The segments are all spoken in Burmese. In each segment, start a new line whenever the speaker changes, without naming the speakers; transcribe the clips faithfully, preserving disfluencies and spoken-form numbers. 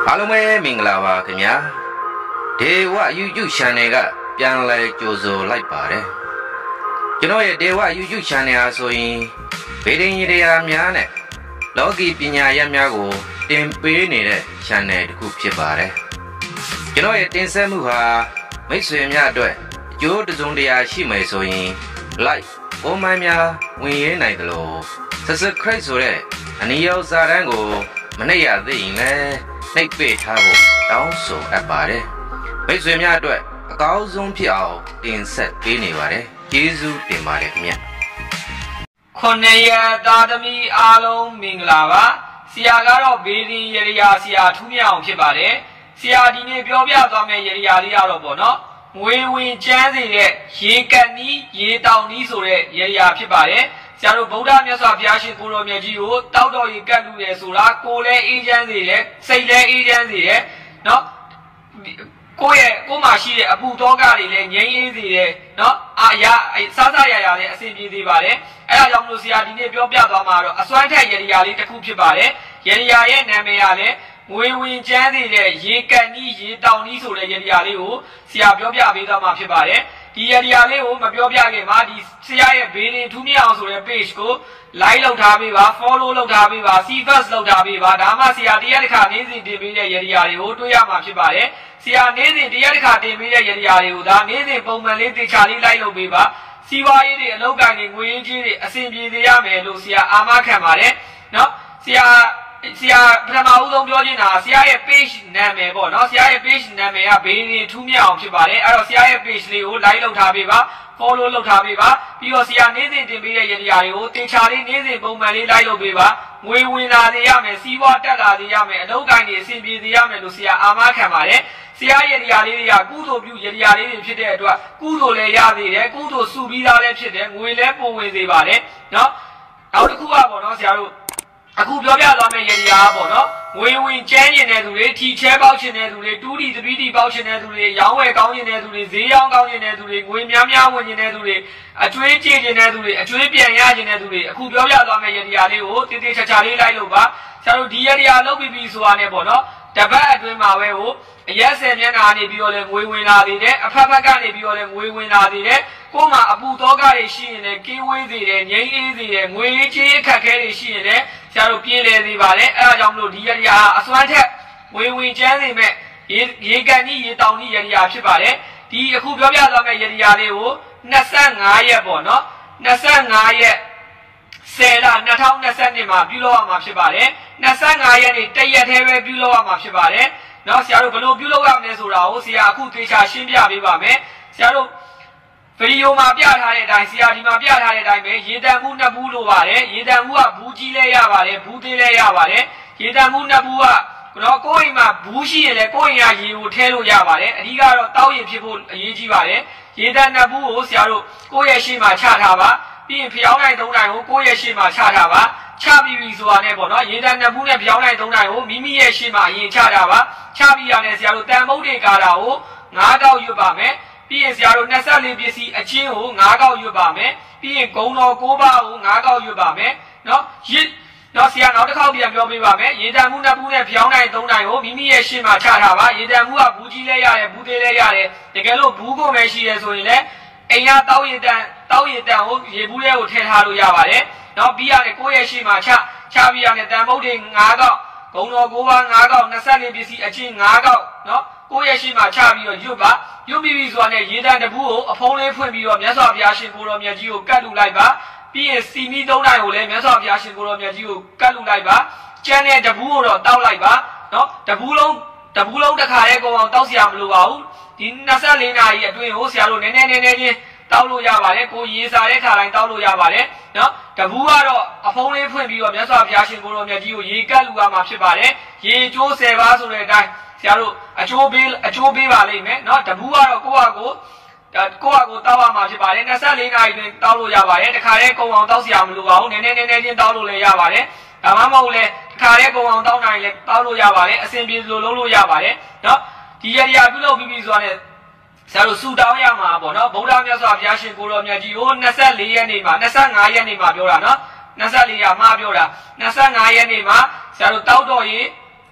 အားလုံးပဲမင်္ဂလာပါခင်ဗျာဒေဝ YouTube Channel ကပြန်လည်ကြိုဆိုလိုက်ပါတယ်ကျွန်တော်ရဲ့ဒေဝ YouTube Channel ဟာဆိုရင်ဗေဒင်ရရာများနဲ့လောကီပညာရပ်များကိုတင်ပေးနေတဲ့ Channel တစ်ခုဖြစ်ပါတယ်ကျွန်တော်ရဲ့တင်ဆက်မှုဟာမိတ်ဆွေများအတွက်အကျိုးတစုံတရာရှိမယ်ဆိုရင် like ပုံမှန်များဝင်ရနိုင်တယ်လို့ subscribe ဆိုတဲ့အနည်းရောက်စာတန်းကိုမနှိပ်ရသေးရင်လည်းနှိပ်ပေးထားဖို့တောင်းဆိုအပ်ပါတယ်မိတ်ဆွေများအတွက်အကောင်းဆုံးဖြစ်အောင်တင်ဆက်ပေးနေပါတယ်ကျေးဇူးတင်ပါတယ်ခင်ဗျ
ခုနှစ်ရက်သားသမီးအားလုံးမင်္ဂလာပါဆရာကတော့ဘေးရင်ရရာဆရာထူးမြအောင်ဖြစ်ပါတယ်ဆရာဒီနေ့ပြောပြသွားမယ့်ရရာလေးကတော့ပေါ့နော်ငွေဝင်ကျန်းစေတဲ့ရေကန်နီးရေတောင်နီးဆိုတဲ့ရရာဖြစ်ပါတယ်ဆရာတို့ဗုဒ္ဓမြတ်စွာဘုရားရှင်ကိုရောမြတ်ကြီးကိုတောက်တော်ရေကတ်လူတယ်ဆိုတာကိုယ်လည်းအေးချမ်းစေတယ်စိတ်လည်းအေးချမ်းစေတယ်နော်ကိုယ့်ရဲ့ကိုယ်မှာရှိတဲ့အပူတောကတွေလည်းငြိမ်းအေးစေတယ်နော်အာရစားစားရရလည်းအဆင်ပြေစေပါတယ်အဲဒါကြောင့်မလို့ဆရာဒီနေ့ပြောပြသွားမှာတော့အစွမ်းထက်ရရာလေးတစ်ခုဖြစ်ပါတယ်ရရာရဲ့နာမည်ကလည်းငွေဝင်ကျန်းတဲ့ရေကန်နီးရေတောင်နီးဆိုတဲ့ရရာလေးကိုဆရာပြောပြပေးသွားမှာဖြစ်ပါတယ်ဒီရရာလေးကိုမပြောပြခင်မှာဒီဆရာရဲ့ဘေးရင်ထူးမြအောင်ဆိုတဲ့ page ကို like လုပ်ထားပေးပါ follow လုပ်ထားပေးပါ see first လုပ်ထားပေးပါဒါမှဆရာတရားတစ်ခါနေ့စဉ်တင်ပေးတဲ့ရရာတွေကိုတွေ့ရမှာဖြစ်ပါတယ်ဆရာနေ့စဉ်တရားတစ်ခါတင်ပေးတဲ့ရရာတွေကိုဒါနေ့စဉ်ပုံမှန်လေးတေချာလေး like လုပ်ပေးပါစီးပွားရေးတွေအလုပ်ကိုင်တွေငွေရင်းကြီးတွေအဆင်ပြေစေရမယ်လို့ဆရာအာမခံပါတယ်နော်ဆရာဆရာပထမဦးဆုံးပြောချင်တာဆရာရဲ့ page နာမည်ပေါ့နော်ဆရာရဲ့ page နာမည်ကဘေးရင်ထူးမြအောင်ဖြစ်ပါတယ်အဲ့တော့ဆရာရဲ့ page လေးကို like လုပ်ထားပေးပါ follow လုပ်ထားပေးပါပြီးတော့ဆရာနေ့စဉ်တင်ပေးတဲ့ရတရားတွေကိုတေချာလေးနေ့စဉ်ပုံမှန်လေး like လုပ်ပေးပါငွေဝင်လာစေရမယ်စီးပွားတက်လာစေရမယ်အလုပ်ကိုင်တွေအဆင်ပြေစေရမယ်လို့ဆရာအာမခံပါတယ်ဆရာရဲ့တရားလေးတွေကကုသိုလ်ပြုရတရားလေးတွေဖြစ်တဲ့အတွက်ကုသိုလ်လည်းရသေးတယ်ကုသိုလ်စုပြီးသားလည်းဖြစ်တယ်ငွေလည်းပုံဝင်စေပါတယ်နော်နောက်တစ်ခုကပေါ့နော်ဆရာတို့အခုပြောပြသွားမယ့်ရတရားပေါ့နော်ငွေဝင်ကျန်းကျင်တဲ့သူတွေထီချဲပေါက်ချင်တဲ့သူတွေတူးတီတပီးတီပေါက်ချင်တဲ့သူတွေရောင်းဝယ်ကောင်းချင်တဲ့သူတွေဈေးရောင်းကောင်းချင်တဲ့သူတွေငွေများများဝင်ချင်တဲ့သူတွေအကျွေးကြည့်ချင်တဲ့သူတွေအကျွေးပြန်ရချင်တဲ့သူတွေအခုပြောပြသွားမယ့်ရတရားလေးကိုတင်းတင်းချာချာလေးလိုက်လို့ပါဆရာတို့ဒီရတရားလုပ်ပြီးပြီဆိုတာနဲ့ပေါ့နော်တပတ်အတွင်းမှာပဲဟိုအရက်ဆယ်မျက်နှာနေပြီးတော့လဲငွေဝင်လာသေးတယ်အဖက်ဖက်ကနေပြီးတော့လဲငွေဝင်လာသေးတယ်ကိုယ်မှာအပူတောကတွေရှိရင်လည်းကင်းဝေးစေတယ်ငြိမ်းအေးစေတယ်ငွေကြီးအခက်ခဲတွေရှိရင်လည်းဆရာတို့ပြေးလဲစေပါတယ်အဲဒါကြောင့်မလို့ဒီရတရားအစွမ်းထက်ငွေဝင်ကျန်းစေမဲ့ရေရေကန်ကြီးရေတောင်ကြီးရတရားဖြစ်ပါတယ်ဒီအခုပြောပြသွားမယ့်ရတရားလေးကိုနှစ်ဆယ့်ငါးရက်ပေါ့နော်နှစ်ဆယ့်ငါးရက်ဆယ်လနှစ်ထောင်နှစ်ဆယ်နှစ်မှာပြုလုပ်ရမှာဖြစ်ပါတယ်နှစ်ဆယ့်ငါးရက်နေ့တရက်သေးပဲပြုလုပ်ရမှာဖြစ်ပါတယ်နော်ဆရာတို့ဘယ်လိုပြုလုပ်ရမလဲဆိုတာကိုဆရာအခုသေချာရှင်းပြပေးပါမယ်ဆရာတို့ဗီဒီယိုမှာပြထားတဲ့အတိုင်းဆရာဒီမှာပြထားတဲ့အတိုင်းပဲရေတံမှုနှစ်ဘူးလိုပါတယ်ရေတံမှုကဘူးကြီးလဲရပါတယ်ဘူးသေးလဲရပါတယ်ရေတံမှုနှစ်ဘူးကတော့ကိုယ့်အိမ်မှာဘူးရှိရင်လည်းကိုယ့်အိမ်ကရေကိုထဲလို့ရပါတယ်အဓိကတော့တောက်ရင်ဖြစ်ဖို့အရေးကြီးပါတယ်ရေတံနှစ်ဘူးကိုဆရာတို့ကိုယ့်ရဲ့ရှေ့မှာချထားပါပြီးရင်ဖျောင်းနိုင်သုံးနိုင်ကိုကိုယ့်ရဲ့ရှေ့မှာချထားပါချပြီးပြီဆိုတာနဲ့ပေါ့နော်ရေတံနှစ်ဘူးနဲ့ဖျောင်းနိုင်သုံးနိုင်ကိုမိမိရဲ့ရှေ့မှာအရင်ချထားပါချပြီးရတယ်ဆရာတို့တန်မုတ်တွေကာတာကိုငါးကောက်ရွတ်ပါမယ်ပြီးရင်ဆရာတို့နှစ်ဆယ့်လေးပစ္စည်းအချင်းကိုငါးကောက်ရွတ်ပါမယ်ပြီးရင်ဂုံတော်ကိုးပါးကိုငါးကောက်ရွတ်ပါမယ်နော်ရစ်နော်ဆရာနောက်တစ်ခေါက်ပြန်ပြောပေးပါမယ်ရေတံမှုနှစ်ဘူးနဲ့ဖျောင်းနိုင်သုံးနိုင်ကိုမိမိရဲ့ရှေ့မှာချထားပါရေတံမှုကဘူးကြီးလဲရတယ်ဘူးသေးလဲရတယ်တကယ်လို့ဘူးကိုပဲရှိရဲဆိုရင်လည်းအိမ်ကတောက်ရည်တန်တောက်ရည်တန်ကိုရေဘူးထဲကိုထည့်ထားလို့ရပါတယ်နော်ပြီးရတယ်ကိုယ့်ရဲ့ရှေ့မှာချချပြီးရတယ်တန်မုတ်တွေငါးကောက်ဂုံတော်ကိုးပါးငါးကောက်နှစ်ဆယ့်လေးပစ္စည်းအချင်းငါးကောက်နော်ကိုယ့်ရဲ့ရှိမှချပြီးတော့ရွတ်ပါရွတ်ပြီးပြီဆိုတာနဲ့ရေတံတပူးကိုအဖုံးလေးဖွင့်ပြီးတော့မြတ်စွာဘုရားရှင်ကိုတော်မြတ်ကြီးကိုကတ်လူလိုက်ပါပြီးရင်စီမီသုံးတိုင်းကိုလည်းမြတ်စွာဘုရားရှင်ကိုတော်မြတ်ကြီးကိုကတ်လူလိုက်ပါကျန်တဲ့တပူးကိုတော့တောက်လိုက်ပါနော်တပူးလုံးတပူးလုံးတစ်ခါရဲကုန်အောင်တောက်စရာမလိုပါဘူးဒီနှစ်ဆယ့်လေးနာရီအတွင်းကိုဆရာတို့နည်းနည်းနည်းနည်းချင်းတောက်လို့ရပါတယ်ကိုရေစာတဲ့ခါတိုင်းတောက်လို့ရပါတယ်နော်တပူးကတော့အဖုံးလေးဖွင့်ပြီးတော့မြတ်စွာဘုရားရှင်ကိုတော်မြတ်ကြီးကိုရေကတ်လူရမှာဖြစ်ပါတယ်ရေကျိုးဆယ်ပါဆိုတဲ့အတိုင်းဆရာတို့အချိုးပေးအချိုးပေးပါလိမ့်မယ်เนาะတပူးကတော့ကိုယ့်ဟာကိုကိုယ့်ဟာကိုတောက်ရမှာဖြစ်ပါတယ်နှစ်ဆယ့်လေးနာရီတွင်တောက်လို့ရပါတယ်တခါတည်းကုံအောင်တောက်စရာမလိုပါဘူးနည်းနည်းနည်းနည်းချင်းတောက်လို့လည်းရပါတယ်ဒါမှမဟုတ်လည်းတခါတည်းကုံအောင်တောက်နိုင်လည်းတောက်လို့ရပါတယ်အဆင်ပြေလို့လုံးလို့ရပါတယ်เนาะဒီရတရားပြုလုပ်ပြီးပြီဆိုတာနဲ့ဆရာတို့ဆူတောင်းရမှာပေါ့เนาะဗုဒ္ဓမြတ်စွာဘုရားရှင်ကိုတော်မြတ်ကြီးကိုနှစ်ဆယ့်လေးရက်နေ့မှာနှစ်ဆယ့်ငါးရက်နေ့မှာပြောတာเนาะနှစ်ဆယ့်လေးရက်မှာပြောတာနှစ်ဆယ့်ငါးရက်နေ့မှာဆရာတို့တောက်တော့ရေ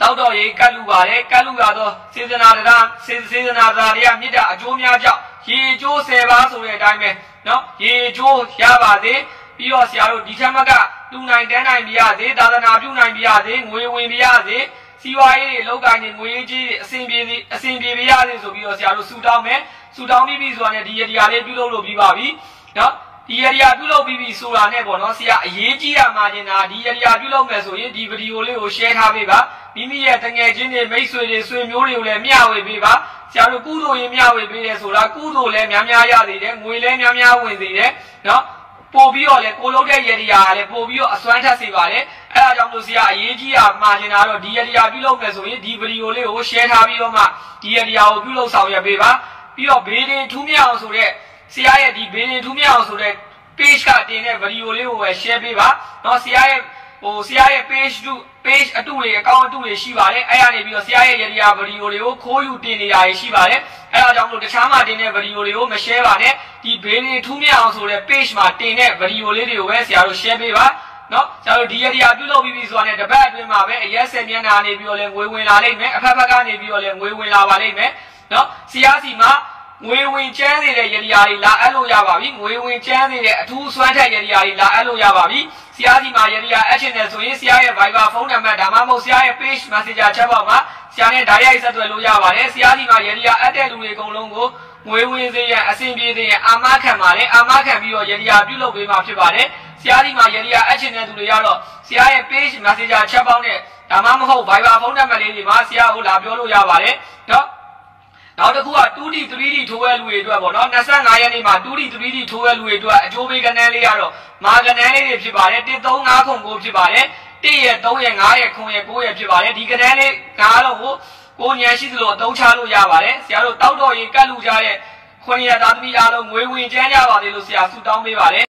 တောက်တော့ရေကတ်လူပါတယ်ကတ်လူရတော့စေတနာတရားစေစေတနာတရားတွေကမြစ်တာအကျိုးများကြောင့်ရေကျိုးဆယ်ပါးဆိုတဲ့အတိုင်းပဲနော်ရေကျိုးရပါစေပြီးတော့ဆရာတို့ဒီထက်မကတူနိုင်တန်းနိုင်ပြရစေသာသနာပြုနိုင်ပြရစေငွေဝင်ပြရစေစီဝါရေးတွေလောက်ကိုင်းနေငွေကြီးအစဉ်ပြေအစဉ်ပြေပြရစေဆိုပြီးတော့ဆရာတို့ဆူတောင်းမယ်ဆူတောင်းပြီးပြီဆိုတာနဲ့ဒီရတရားလေးပြုလုပ်လို့ပြီးပါပြီနော်ဒီရတရားပြုလုပ်ပြီးပြီဆိုတာနဲ့ပေါ့နော်ဆရာအရေးကြီးတာမှချင်းတာဒီရတရားပြုလုပ်မယ်ဆိုရင်ဒီဗီဒီယိုလေးကို share ထားပေးပါမိမိရဲ့တငယ်ချင်းတွေမိတ်ဆွေတွေဆွေမျိုးတွေကိုလည်းမျှဝေပေးပါဆရာတို့ကုသိုလ်ရင်မျှဝေပေးတယ်ဆိုတာကုသိုလ်လည်းများများရသေးတယ်ငွေလည်းများများဝင်သေးတယ်နော်ပို့ပြီးတော့လေကိုလုံးတဲ့ရတရားကလည်းပို့ပြီးတော့အစွမ်းထက်စေပါလေအဲဒါကြောင့်လို့ဆရာအရေးကြီးတာမှာချင်တာတော့ဒီရတရားပြုလုပ်မယ်ဆိုရင်ဒီဗီဒီယိုလေးကို share ထားပြီးတော့မှဒီရတရားကိုပြုလုပ်ဆောင်ရပေးပါပြီးတော့ဘေးတင်ထူးမြအောင်ဆိုတဲ့ဆရာရဲ့ဒီဘေးတင်ထူးမြအောင်ဆိုတဲ့ page ကတင်တဲ့ဗီဒီယိုလေးကိုပဲ share ပေးပါเนาะဆရာရဲ့ဟိုဆရာရဲ့ page တူ page အတူတွေအကောင့်အတူတွေရှိပါတယ်အဲ့ရနေပြီးတော့ဆရာရဲ့ရတရားဗီဒီယိုတွေကိုခိုးယူတင်နေတာရှိပါတယ်အဲ့ဒါကြောင့်မလို့တခြားမှာတင်တဲ့ဗီဒီယိုတွေကိုမ share ပါနဲ့ဒီဘေးတင်ထူးမြအောင်ဆိုတဲ့ page မှာတင်တဲ့ဗီဒီယိုလေးတွေကိုပဲဆရာတို့ share ပေးပါเนาะဆရာတို့ဒီရတရားပြုလုပ်ပြီးပြီဆိုတာနဲ့တပတ်အတွင်းမှာပဲအရက်ဆယ်မျက်နှာနေပြီးတော့လဲငွေဝင်လာလိမ့်မယ်အဖက်ဖက်ကနေပြီးတော့လဲငွေဝင်လာပါလိမ့်မယ်เนาะဆရာစီမှာငွေဝင်ကျန်းနေတဲ့ရတရားတွေလာအပ်လို့ရပါပြီငွေဝင်ကျန်းနေတဲ့အထူးစွမ်းထက်ရတရားတွေလာအပ်လို့ရပါပြီဆရာဒီမှာရတရားအချင်းနဲ့ဆိုရင်ဆရာရဲ့ Viber ဖုန်းနံပါတ်ဒါမှမဟုတ်ဆရာရဲ့ page messenger chat box မှာဆရာနဲ့ဓာတ်ရိုက်ဆက်သွယ်လို့ရပါတယ်ဆရာဒီမှာရတရားအပ်တဲ့လူတွေအကုန်လုံးကိုငွေဝင်စေရန်အဆင်ပြေစေရန်အာမခံပါတယ်အာမခံပြီးတော့ရတရားပြုလုပ်ပေးမှာဖြစ်ပါတယ်ဆရာဒီမှာရတရားအချင်းနဲ့သူတွေရတော့ဆရာရဲ့ page messenger chat box နဲ့ဒါမှမဟုတ် Viber ဖုန်းနံပါတ်လေးတွေမှာဆရာကိုလာပြောလို့ရပါတယ်နော်နောက်တစ်ခုက two D three D ထိုးရလူတွေအတွက်ပေါ့နော်၂၅ရက်နေ့မှာ two D three D ထိုးရလူတွေအတွက်အကျိုးပေးကဏ္ဍလေးကတော့မာကဏ္ဍလေးတွေဖြစ်ပါတယ်one three fiveခုကိုဖြစ်ပါတယ်oneရက်threeရက်fiveရက်9ရက်9ရက်ဖြစ်ပါတယ်ဒီကဏ္ဍလေးကားတော့ကိုကိုဉာဏ်ရှိသလိုအသုံးချလို့ရပါတယ်ဆရာတို့တောက်တော်ရင်ကတ်လူကြတဲ့nineရက်သားသမီးအားလုံးငွေဝင်ကျန်းကြပါသေးလို့ဆရာဆုတောင်းပေးပါတယ်